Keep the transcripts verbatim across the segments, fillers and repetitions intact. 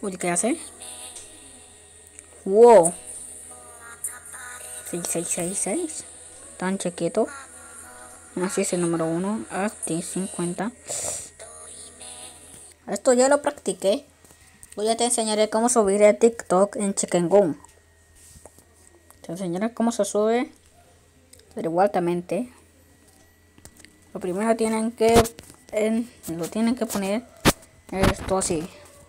Uy, ¿qué hace? Wow. seis seis seis seis. Tan chiquito. Así es el número uno. Hasta cincuenta. Esto ya lo practiqué. Voy a te enseñaré cómo subir a TikTok en Chicken Gun. Te enseñaré cómo se sube. Pero igualmente. Lo primero tienen que. En, lo tienen que poner. Esto así.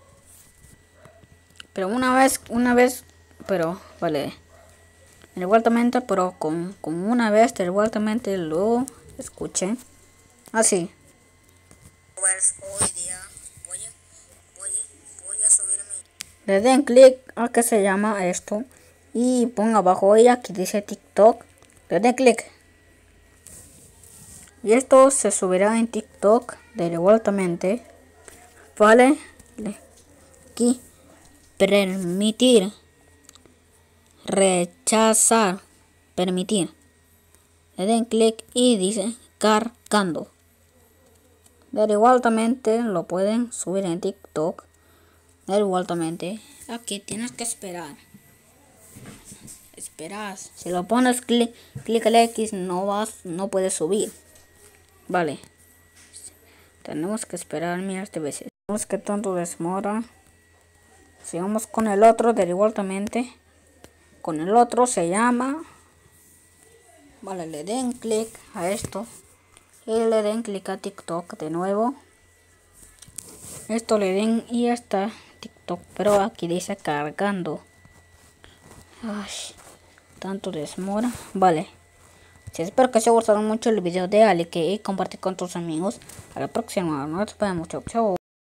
Pero una vez. Una vez. Pero. Vale. Igualmente. Pero con, con una vez. Igualmente lo escuchen. Así. Pues hoy día voy a, voy, voy a subir mi... Le den clic a que se llama esto y ponga abajo ella que dice TikTok. Le den clic y esto se subirá en TikTok devueltamente. Vale, aquí permitir, rechazar, permitir. Le den clic y dice cargando. Igualmente lo pueden subir en TikTok. Igualmente aquí tienes que esperar. Esperas. Si lo pones clic, clic al X no vas, no puedes subir. Vale. Tenemos que esperar miles de veces. Vemos que tanto demora. Sigamos con el otro de igualmente. Con el otro se llama. Vale, le den clic a esto. Y le den clic a TikTok de nuevo. Esto le den y ya está TikTok. Pero aquí dice cargando. Ay, tanto demora. Vale. Sí, espero que os haya gustado mucho el video de Ale que y compartir con tus amigos. A la próxima. Nos vemos. Chau, chau.